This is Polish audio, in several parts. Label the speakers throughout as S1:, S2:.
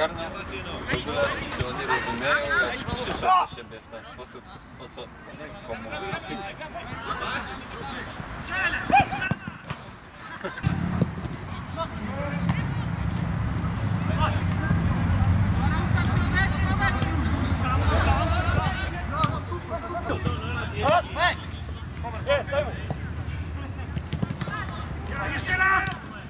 S1: ogarnia w ogóle, czy oni rozumieją, jak krzyczą do siebie w ten sposób, o co komu chodzi.
S2: Jeszcze raz!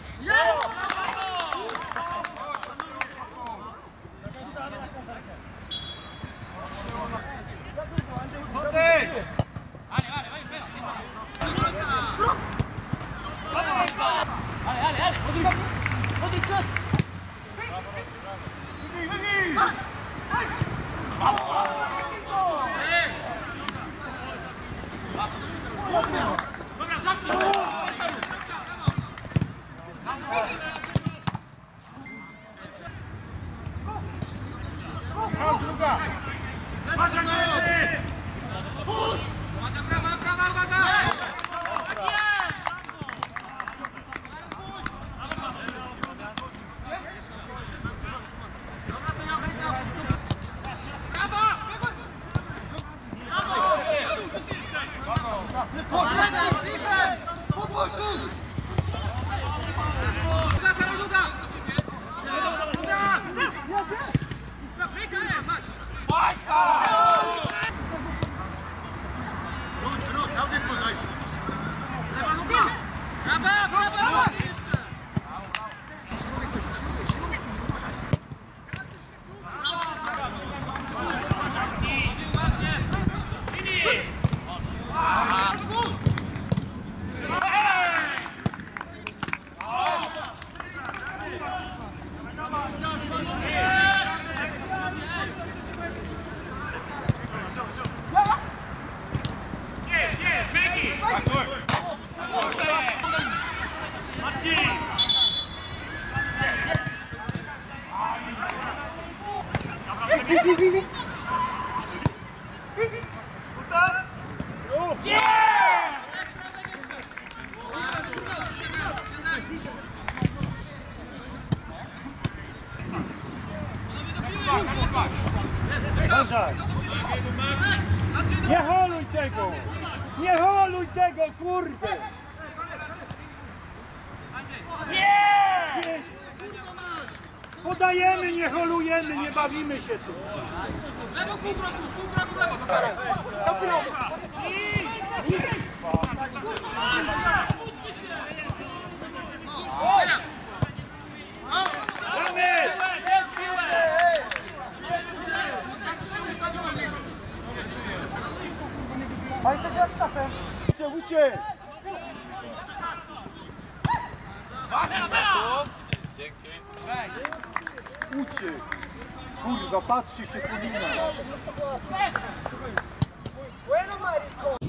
S2: Druga! Uważaj na ręce! Uwaga, prawa, uwaga!
S3: Uważaj! Nie holuj tego! Nie holuj tego, kurde! Nie! Podajemy, nie holujemy, nie bawimy się tu.
S2: Lewo, pół kroku, lewo!
S3: Pamiętajcie jak z czasem. Uciek!
S1: Dzięki.
S3: Uciek! Kurwa, patrzcie się, powinna.